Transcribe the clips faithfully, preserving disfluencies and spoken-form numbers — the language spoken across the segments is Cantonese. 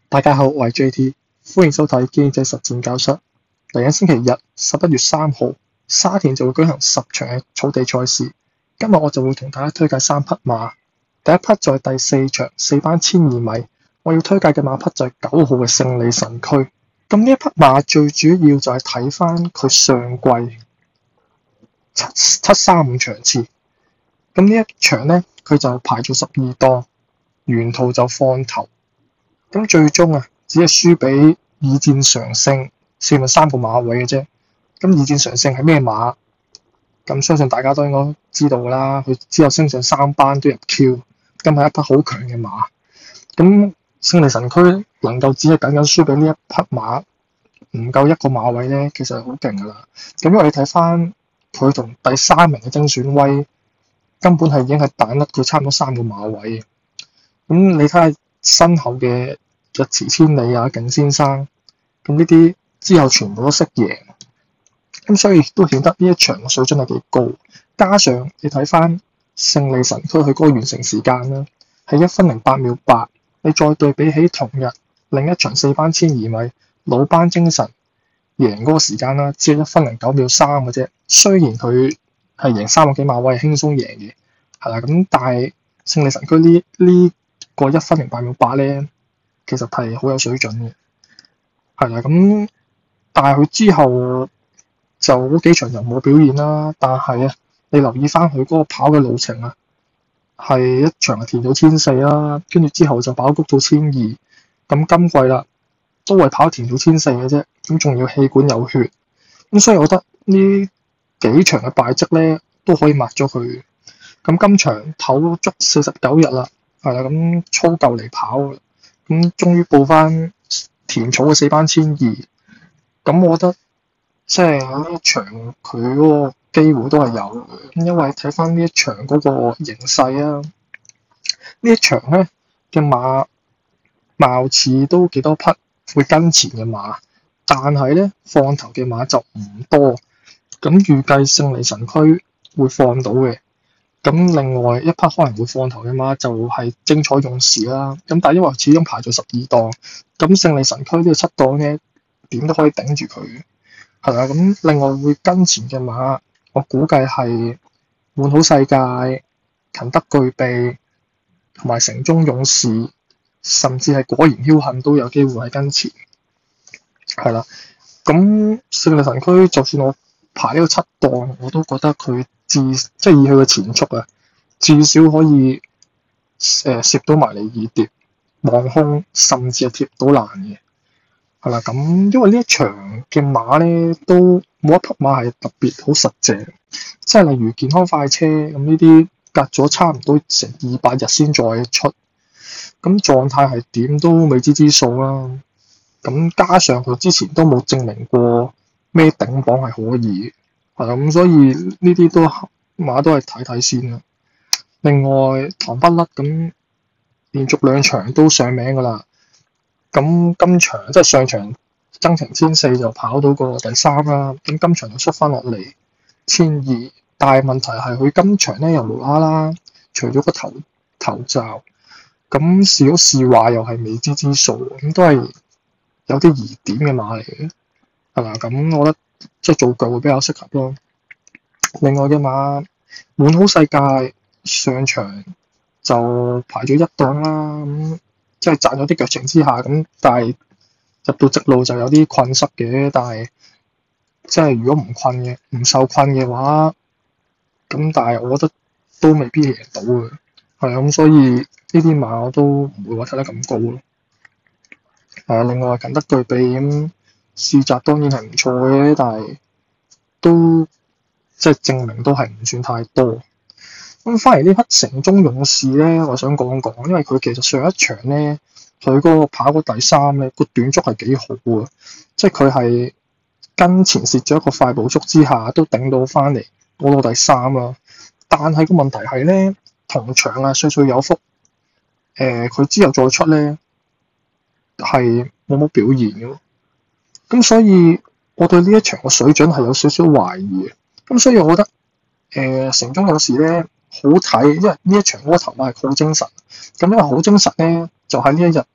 大家好，我係 J T， 歡迎收睇經濟實戰教室。嚟緊星期日十一月三號，沙田就會舉行十場嘅草地賽事。今日我就會同大家推介三匹馬。第一匹就係第四場四班千二米，我要推介嘅馬匹就係九號嘅勝利神駒。咁呢一匹馬最主要就係睇翻佢上季七七三五場次。咁呢一場呢，佢就排咗十二檔，沿途就放頭。咁最終啊，只係輸俾二戰常勝，四分三個馬位嘅啫。咁二戰常勝係咩馬？咁相信大家都應該知道㗎啦。佢之後升上三班都入 Q， 咁係一匹好強嘅馬。咁勝利神駒能夠只係僅僅輸俾呢一匹馬，唔夠一個馬位咧，其實係好勁㗎啦。咁因為你睇翻佢同第三名嘅精選威，根本係已經係彈甩佢差唔多三個馬位。咁你睇下身後嘅日馳千里啊、勁先生，咁呢啲之後全部都識贏，咁所以都顯得呢一場嘅水準係幾高。加上你睇翻勝利神駒佢嗰個完成時間啦，係一分零八秒八。你再對比起同日另一場四班千二米老班精神贏嗰個時間啦，只係一分零九秒三嘅啫。雖然佢係贏三個幾馬位，係輕鬆贏嘅，係啦。咁但係勝利神駒呢呢個一分零八秒八咧，其實係好有水準嘅，係啦。咁但係佢之後就嗰幾場又冇表現啦。但係啊，你留意翻佢嗰個跑嘅路程啊，係一場係田島千四啦，跟住之後就跑谷到千二。咁今季啦，都係跑田島千四嘅啫。咁仲要氣管有血，咁所以我覺得呢幾場嘅敗績咧都可以抹咗佢。咁今場唞足四十九日啦，係啦，咁操夠嚟跑，咁終於報翻田草嘅四班千二。咁我覺得即係呢一場佢嗰個機會都係有嘅，因為睇翻呢一場嗰個形勢啊，呢一場咧嘅馬貌似都幾多匹會跟前嘅馬，但係咧放頭嘅馬就唔多。咁預計勝利神駒會放到嘅。咁另外一匹可能會放頭嘅馬就係精彩勇士啦。咁但係因為始終排咗十二檔，咁勝利神駒呢個七檔咧點都可以頂住佢，係啦。咁另外會跟前嘅馬，我估計係滿好世界、勤得具備同埋城中勇士，甚至係果然僥倖都有機會喺跟前，係啦。咁勝利神駒就算我排呢個七檔，我都覺得佢至即係以佢嘅前速啊，至少可以誒攝到埋嚟二碟望空，甚至係貼到爛嘅，係啦。咁因為呢一場嘅馬咧，都冇一匹馬係特別好實淨，即係例如健康快車咁呢啲，隔咗差唔多成二百日先再出，咁狀態係點都未知之數啦。咁加上佢之前都冇證明過咩頂磅係可以，係啦。咁所以呢啲都馬都係睇睇先啦。另外唐不甩咁連續兩場都上名㗎啦。咁今場即係上場增程千四就跑到個第三啦。咁今場就出翻落嚟千二，但係問題係佢今場咧又無啦啦，除咗個頭頭罩，咁是好是壞又係未知之數，咁都係有啲疑點嘅馬嚟嘅，係嘛？咁我覺得即係做腳會比較適合咯。另外嘅馬滿好世界上場就排咗一檔啦，咁即係賺咗啲腳程之下，咁但係入到直路就有啲困塞嘅。但係即係如果唔困嘅唔受困嘅話，咁但係我覺得都未必贏到嘅，係啊。咁所以呢啲馬我都唔會話睇得咁高咯。係啊，另外勤得具備咁試閘當然係唔錯嘅，但係都即係證明都係唔算太多。咁翻嚟呢匹城中勇士咧，我想講講，因為佢其實上一場咧，佢嗰個跑過第三咧，個短足係幾好嘅，即係佢係跟前蝕咗一個快步速之下，都頂到翻嚟攞到第三啦。但係個問題係咧，同場啊歲歲有福，誒、呃、佢之後再出咧係冇乜表現嘅，咁所以我對呢一場嘅水準係有少少懷疑嘅。咁所以我覺得誒、呃、城中勇士咧好睇，因為呢一場嗰個頭馬係好精神。咁因為好精神咧，就喺呢一日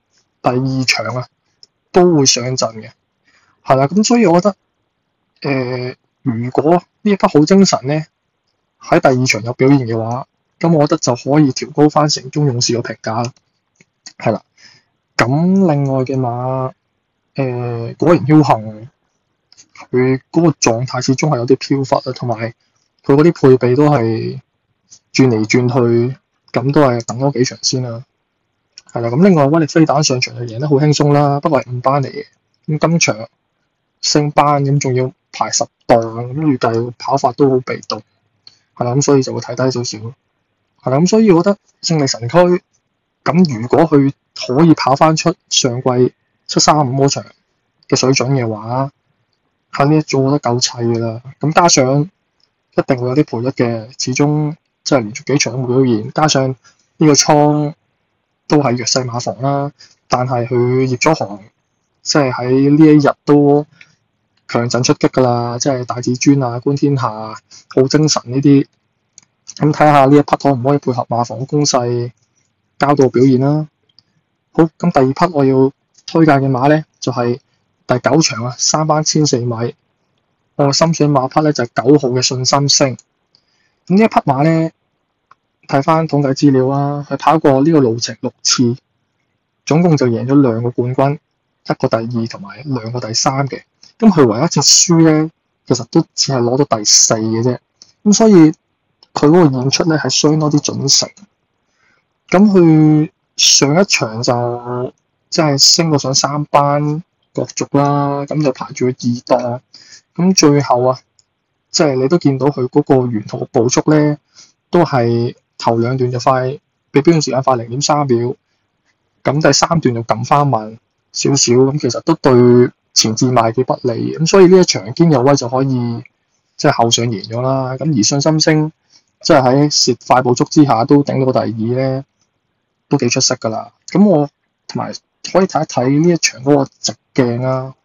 第二場啊都會上陣嘅，係啦。咁所以我覺得，誒、呃，如果呢一匹好精神咧喺第二場有表現嘅話，咁我覺得就可以調高翻城中勇士嘅評價啦。係啦，咁另外嘅馬，誒、呃、果然僥倖，佢嗰個狀態始終係有啲飄忽啊，同埋佢嗰啲配備都係轉嚟轉去，咁都係等多幾場先啦。係啦，咁另外威力飛彈上場就贏得好輕鬆啦，不過係五班嚟嘅，咁今場升班咁仲要排十檔，咁預計跑法都好被動，係啦，咁所以就會睇低少少。係啦，咁所以我覺得勝利神駒咁如果佢可以跑翻出上季七三五嗰場嘅水準嘅話，喺呢一組我覺得夠砌㗎啦。咁加上一定會有啲賠率嘅，始終即係連續幾場都冇表現，加上呢個倉都係弱勢馬房啦，但係佢葉咗航，即係喺呢一日都強陣出擊㗎啦，即係大至尊啊、觀天下、好精神呢啲，咁睇下呢一匹可唔可以配合馬房攻勢交到表現啦。好，咁第二匹我要推介嘅馬咧就係、是、第九場啊，三班千四米，我心水馬匹咧就係、是、九號嘅信心星。咁呢一匹馬咧，睇翻統計資料啊，佢跑過呢個路程六次，總共就贏咗兩個冠軍，一個第二同埋兩個第三嘅。咁佢唯一一隻輸咧，其實都只係攞到第四嘅啫。咁所以佢嗰個演出咧係相當啲準成。咁佢上一場就即係升過上三班角逐啦，咁就排住二檔。咁最後啊，即係你都見到佢嗰個沿途步速咧，都係頭兩段就快，比標準時間快零點三秒。咁第三段就撳翻慢少少，咁其實都對前置賣幾不利。咁所以呢一場堅有威就可以即係後上贏咗啦。咁而信心星即係喺蝕快步速之下都頂到第二咧，都幾出色㗎啦。咁我同埋可以睇一睇呢一場嗰個直鏡啊。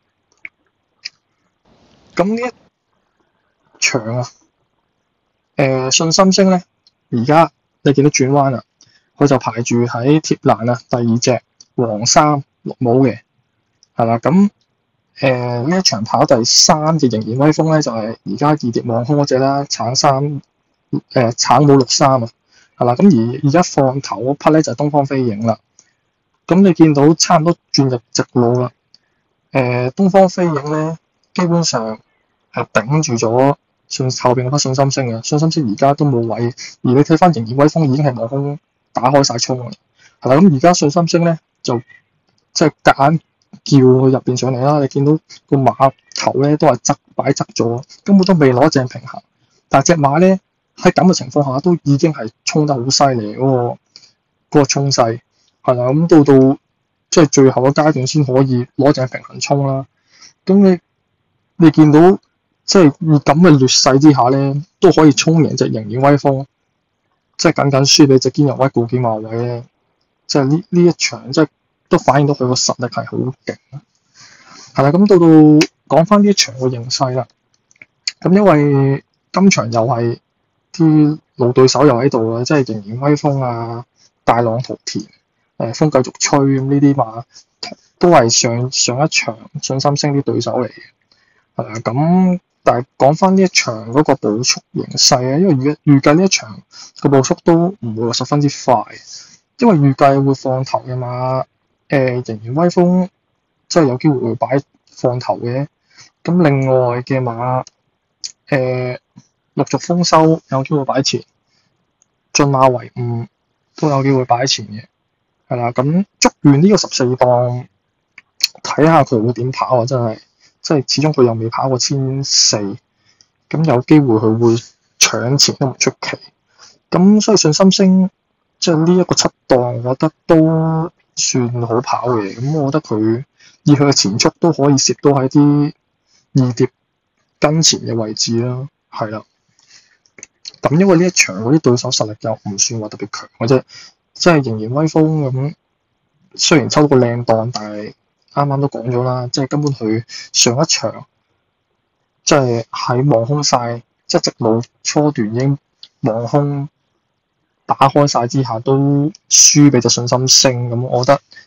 咁呢一場啊，誒、呃、信心星咧，而家你見到轉彎啦，佢就排住喺貼欄啊，第二隻黃衫綠帽嘅，係啦。咁誒呢一場跑第三嘅仍然威風咧，就係而家二碟望空嗰隻啦，橙衫誒、呃、橙帽綠衫啊，係啦。咁而而家放頭嗰匹咧就係、是、東方飛影啦。咁你見到差唔多轉入直路啦，誒、呃、東方飛影咧基本上係頂住咗信後邊嗰匹信心星嘅，信心星而家都冇位，而你睇翻仍然威風已經係望空打開晒衝啦，係啦。咁而家信心星咧就即係夾硬叫佢入邊上嚟啦。你見到個馬頭咧都係側擺側咗，根本都未攞正平衡。但係隻馬咧喺咁嘅情況下都已經係衝得好犀利嗰個嗰個衝勢，係啦。咁到到即係最後嘅階段先可以攞正平衡衝啦。咁你你見到即係以咁嘅劣勢之下咧，都可以衝贏隻仍然威風，即係僅僅輸俾隻堅有威固檢馬位咧，即係呢呢一場即係都反映到佢個實力係好勁。係啦，咁到到講翻呢一場嘅形勢啦。咁因為今場又係啲老對手又喺度啊，即係仍然威風啊、大浪淘田、誒風繼續吹咁呢啲馬，都係上上一場信心星啲對手嚟嘅。係啦，咁但係講翻呢一場嗰個步速形勢啊，因為預預計呢一場個步速都唔會話十分之快，因為預計會放頭嘅馬，誒、呃、仍然威風即係有機會會擺放頭嘅。咁另外嘅馬，誒、呃、陸續豐收有機會擺前，駿馬維伍都有機會擺前嘅。係啦，咁祝願呢個十四檔睇下佢會點跑啊！真係。即係始終佢又未跑過千四，咁有機會佢會搶前都唔出奇。咁所以信心星即係呢一個七檔，我覺得都算好跑嘅。咁我覺得佢以佢嘅前速都可以攝到喺啲二碟跟前嘅位置啦。係啦，咁因為呢一場嗰啲對手實力又唔算話特別強嘅啫，即係仍然威風咁。雖然抽到個靚檔，但係啱啱都講咗啦，即係根本佢上一場即係喺望空晒，即係直路初段已經望空打開晒之下，都輸俾隻信心星。咁我覺得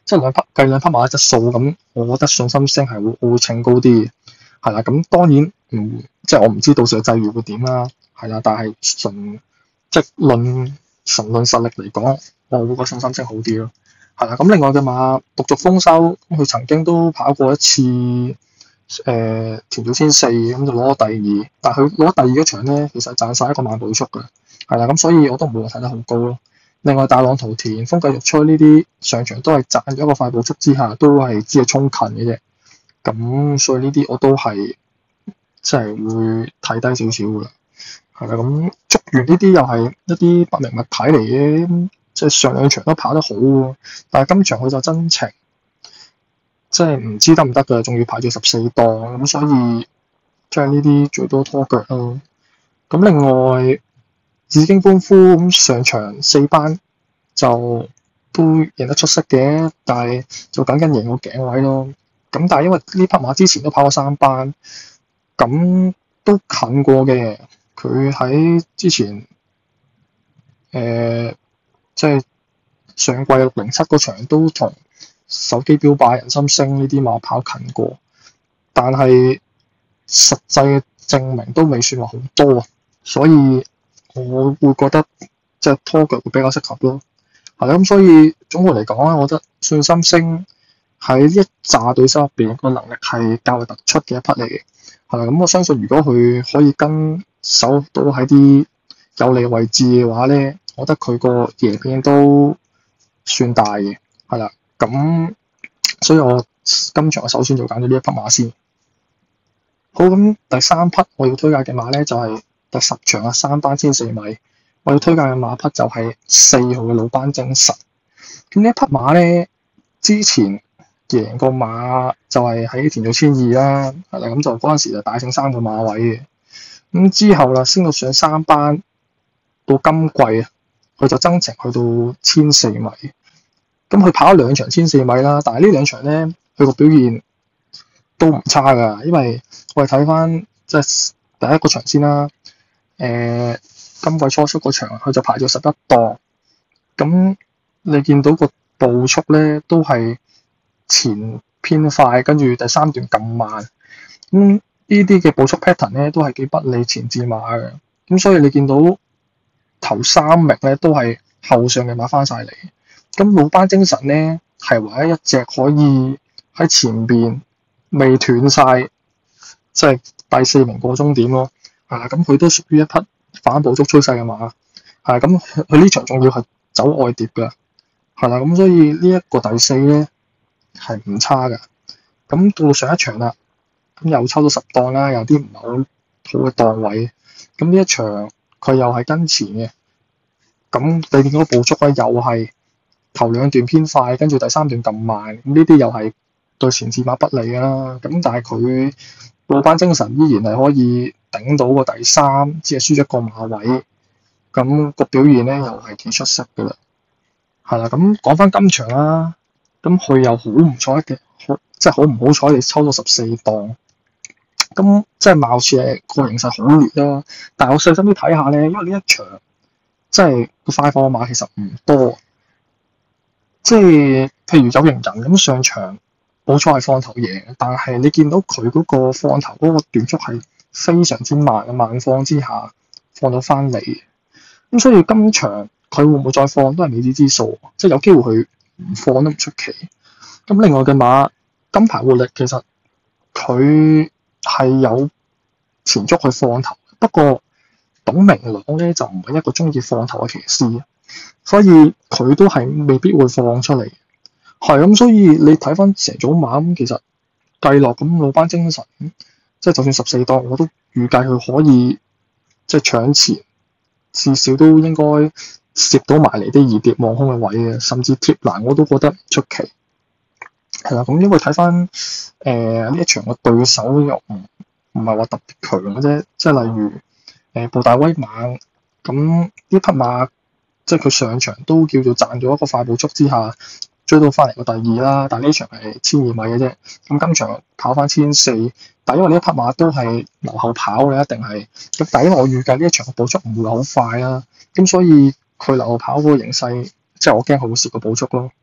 即係兩匹計兩匹馬嘅質素咁，我覺得信心升係會會稱高啲嘅，係啦。咁當然唔即係我唔知到時嘅際遇會點啦，係啦。但係純即係論純論實力嚟講，我會覺得信心升好啲咯，係啦。咁另外嘅馬陸續豐收，咁佢曾經都跑過一次誒田島千四咁就攞咗第二，但係佢攞第二嗰場咧，其實賺晒一個萬步速嘅，係啦。咁所以我都唔會話睇得好高咯。另外大浪淘田、風繼續吹呢啲上場都係賺咗一個快步速之下，都係只係衝近嘅啫。咁所以呢啲我都係即係會睇低少少噶啦，係啦。咁竹園呢啲又係一啲不明物體嚟嘅，即係上兩場都跑得好喎，但係今場佢就真情，即係唔知得唔得㗎，仲要排住十四檔，咁所以即係呢啲最多拖腳咯。咁另外紫荊歡呼咁上場四班就都贏得出色嘅，但係就僅僅贏個頸位咯。咁但係因為呢匹馬之前都跑過三班，咁都近過嘅。佢喺之前誒即係上季六零七嗰場都同手機標霸、人心星呢啲馬跑近過，但係實際嘅證明都未算話好多啊，所以我會覺得即係拖腳會比較適合咯。係啦，咁所以總括嚟講咧，我覺得信心星喺一紮對手入邊個能力係較為突出嘅一匹嚟嘅。係啦，咁我相信如果佢可以跟手到喺啲有利位置嘅話咧，我覺得佢個贏面都算大嘅。係啦，咁所以我今場嘅首選就揀咗呢一匹馬先。好，咁第三匹我要推介嘅馬咧就係、是、第十場啊三班千四米，我要推介嘅馬匹就係四號嘅魯班精神。咁呢一匹馬咧之前贏個馬就係喺田島千二啦，係啦，咁就嗰陣時就大勝三個馬位嘅。咁之後啦，升到上三班，到今季啊，佢就增程去到千四米。咁佢跑咗兩場千四米啦，但係呢兩場咧，佢個表現都唔差㗎。因為我哋睇翻即係第一個場先啦，誒、呃，今季初出嗰場佢就排咗十一檔，咁你見到個步速咧都係前偏快，跟住第三段咁慢，咁呢啲嘅步速 pattern 咧都係幾不利前置馬嘅，咁所以你見到頭三名咧都係後上嘅馬翻晒嚟。咁魯班精神咧係唯一一隻可以喺前邊未斷晒，即係第四名過終點咯。係啦，咁佢都屬於一匹反步速趨勢嘅馬。係咁，佢呢場仲要係走外碟㗎。係啦，咁所以呢一個第四咧係唔差㗎。咁到上一場啦，咁又抽到十檔啦，有啲唔係好好嘅檔位。咁呢一場佢又係跟前嘅，咁你見到步速咧又係頭兩段偏快，跟住第三段咁慢，咁呢啲又係對前置馬不利啦。咁但係佢魯班精神依然係可以頂到個第三，只係輸一個馬位，咁個表現咧又係幾出色㗎啦。係啦，咁講翻今場啦，咁佢又好唔彩嘅，即係好唔好彩，你抽到十四檔，咁即係貌似係個形勢好劣啦。但係我細心啲睇下咧，因為呢一場即係個快放馬其實唔多。即係譬如有型人咁上場，冇錯係放頭贏，但係你見到佢嗰個放頭嗰個段速係非常之慢嘅，慢放之下放到翻嚟，咁所以今場佢會唔會再放都係未知之數，即係有機會佢唔放都唔出奇。咁另外嘅馬金牌活力其實佢係有前足去放頭，不過董明朗咧就唔係一個中意放頭嘅騎師。所以佢都係未必會放出嚟，係咁。所以你睇翻成組馬咁，其實計落咁魯班精神，即係就算十四檔，我都預計佢可以即係搶前，至少都應該攝到埋嚟啲二碟望空嘅位嘅，甚至貼欄我都覺得唔出奇。係啦，咁因為睇翻誒呢一場嘅對手又唔唔係話特別強嘅啫，即係例如誒、呃、布大威猛咁呢匹馬。即係佢上場都叫做賺咗一個快步速之下追到翻嚟個第二啦，但係呢場係千二米嘅啫。咁今場跑翻千四，但係因為呢一匹馬都係留後跑嘅，一定係咁。但係因為我預計呢一場嘅步速唔會好快啦，咁所以佢留後跑嗰個形勢，即係我驚佢會蝕個步速咯。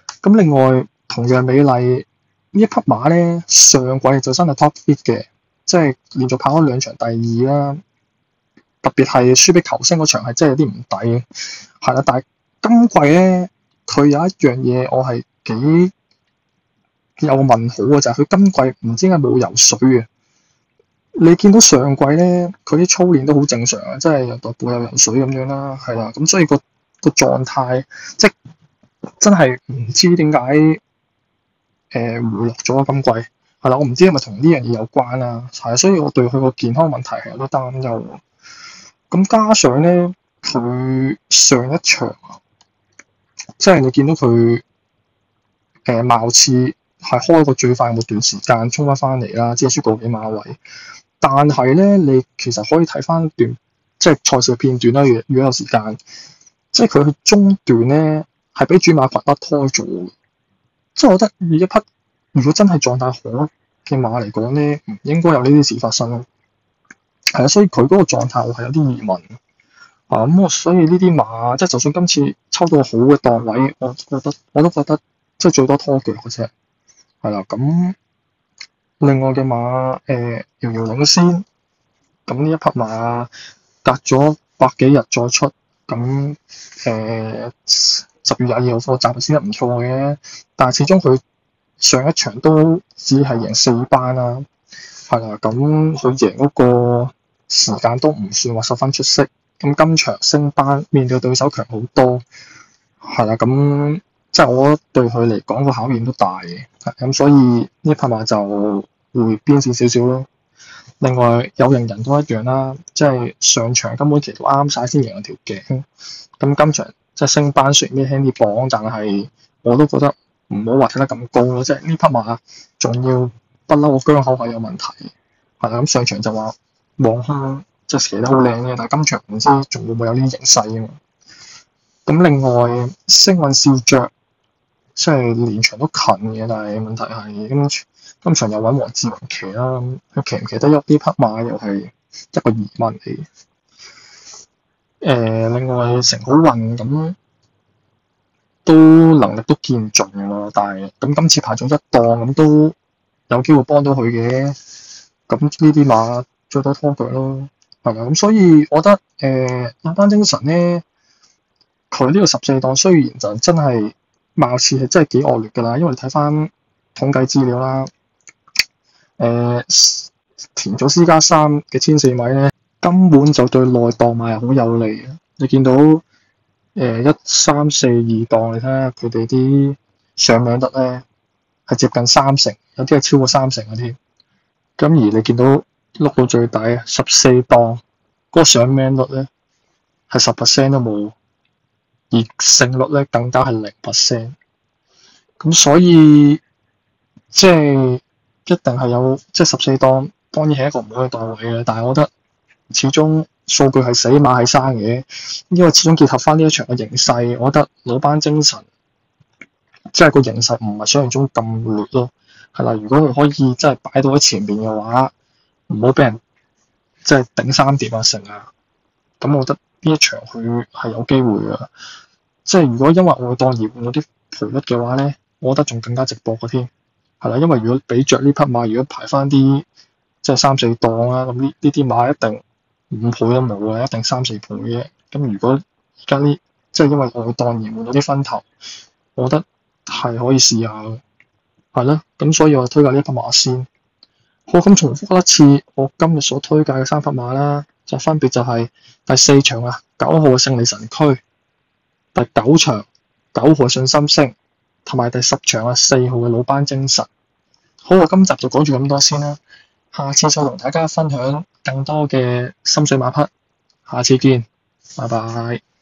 咁另外同樣美麗呢一匹馬咧，上季就真係 top fit 嘅，即係連續跑咗兩場第二啦。特別係輸俾球星嗰場係真係有啲唔抵，係啦。但係今季咧，佢有一樣嘢我係幾有個問號嘅，就係、是、佢今季唔知點解冇游水嘅。你見到上季咧，佢啲操練都好正常啊，即係有踱步有游水咁樣啦，係啦。咁所以個個狀態即真係唔知點解誒回落咗今季，係啦。我唔知係咪同呢樣嘢有關啦，係啊。所以我對佢個健康問題係有啲擔憂。咁加上咧，佢上一場啊，即係你見到佢誒、呃，貌似係開個最快嗰段時間衝翻翻嚟啦，即係輸個幾馬位。但係咧，你其實可以睇翻段即係賽事嘅片段啦。如如果有時間，即係佢去中段咧係俾主馬群甩拖咗。即係我覺得以一匹如果真係狀態好嘅馬嚟講咧，唔應該有呢啲事發生咯。係啊，所以佢嗰個狀態我係有啲疑問啊。咁我所以呢啲馬即係就算今次抽到好嘅檔位，我覺得我都覺得即係最多拖腳嘅啫。係啦，咁另外嘅馬誒遙遙領先，咁呢一匹馬隔咗百幾日再出，咁誒十月廿二號課暫時先得唔錯嘅，但係始終佢上一場都只係贏四班啦。係啦，咁佢贏嗰個時間都唔算話十分出色。咁今場升班，面對對手強好多，係啦，咁即係我對佢嚟講個考驗都大嘅。咁所以呢匹馬就會邊線少少咯。另外有型人都一樣啦，即係上場根本其實啱晒先贏咗條頸。咁今場即係升班，雖然咩輕啲磅，但係我都覺得唔好話睇得咁高咯。即係呢匹馬仲要不嬲個姜口係有問題，係啦。咁上場就話望向即係騎得好靚嘅，但係今場唔知仲會唔會有呢啲形勢啊嘛。咁另外星運笑着，即係連場都近嘅，但係問題係今今場又揾黃志榮騎啦，佢騎唔騎得喐呢匹馬又係一個疑問嚟嘅。誒、呃，另外成好運咁都能力都見盡㗎啦，但係咁今次排咗一檔咁都有機會幫到佢嘅。咁呢啲馬最多拖腳咯，係咪？咁所以我覺得誒老班精神咧，佢呢個十四檔雖然就真係貌似係真係幾惡劣㗎啦，因為你睇翻統計資料啦，誒、呃、填咗私家三嘅千四米咧，根本就對內檔馬係好有利嘅。你見到誒一三四二檔，你睇下佢哋啲上名率咧係接近三成，有啲係超過三成嘅添。咁而你見到碌到最底十四檔嗰個上名率咧係十 percent 都冇，而勝率咧更加係零 percent。咁所以即係一定係有即係十四檔，當然係一個唔好嘅檔位嘅。但係我覺得始終數據係死馬係生嘅，因為始終結合翻呢一場嘅形勢，我覺得老班精神即係個形勢唔係想象中咁劣咯。係啦，如果佢可以即係擺到喺前面嘅話，唔好俾人即係頂三疊啊成啊，咁我覺得呢一場佢係有機會嘅。即係如果因為外檔而換到啲賠率嘅話咧，我覺得仲更加值博嘅添。係啦，因為如果比着呢匹馬，如果排翻啲即係三四檔啦，咁呢呢啲馬一定五倍都冇嘅，一定三四倍嘅。咁如果而家呢即係因為外檔而換到啲分頭，我覺得係可以試下嘅。係咯，咁所以我推介呢匹馬先。好，咁重複一次，我今日所推介嘅三匹馬啦，就分別就係第四場啊，九號嘅勝利神區，第九場九號嘅信心星，同埋第十場啊四號嘅老班精神。好，我今集就講住咁多先啦，下次再同大家分享更多嘅心水馬匹，下次見，拜拜。